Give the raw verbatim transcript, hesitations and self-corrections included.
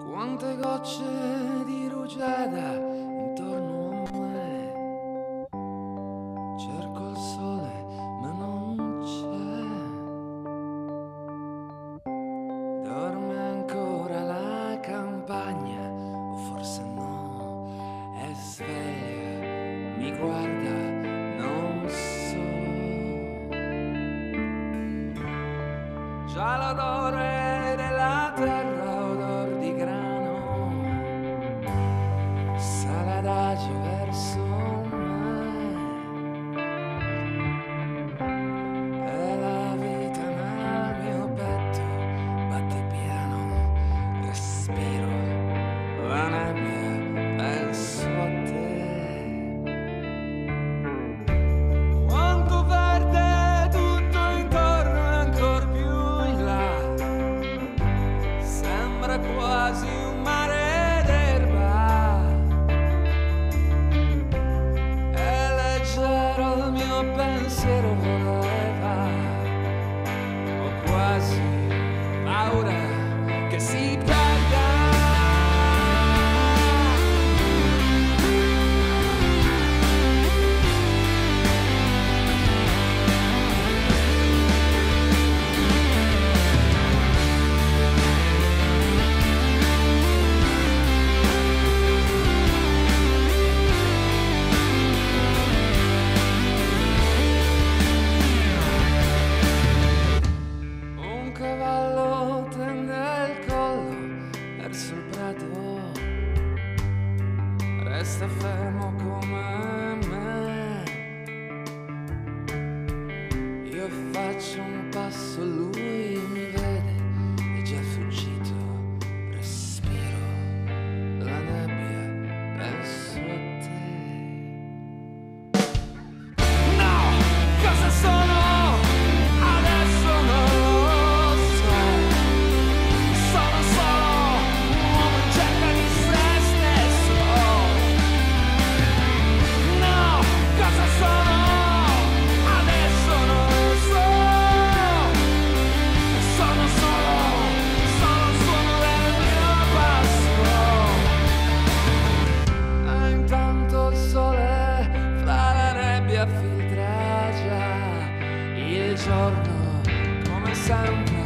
Quante gocce di rugiada intorno a me. Cerco il sole ma non c'è. Dorme ancora la campagna, o forse no, è sveglia, mi guarda, non so. Già l'odore della terra, odor di grano, sale adagio verso me. E la vita nel mio petto batte piano, respiro la nebbia, penso a te. Quanto verde tutto intorno e ancor più in là, sembra quasi un mare d'erba. E leggero il mio pensiero voleva, ho quasi paura che si perda. Un cavallo tende il collo verso il prato, resta fermo come me. Io faccio un passo, lui mi vede, è già fuggito, respiro la nebbia, penso a te. No, cosa sono? Adesso non lo so. Sono solo un uomo in cerca di se stesso. No, cosa sono? Adesso non lo so. Sono solo, sono il suono del mio passo. E intanto il sole fra la nebbia filtra già il giorno, come sempre.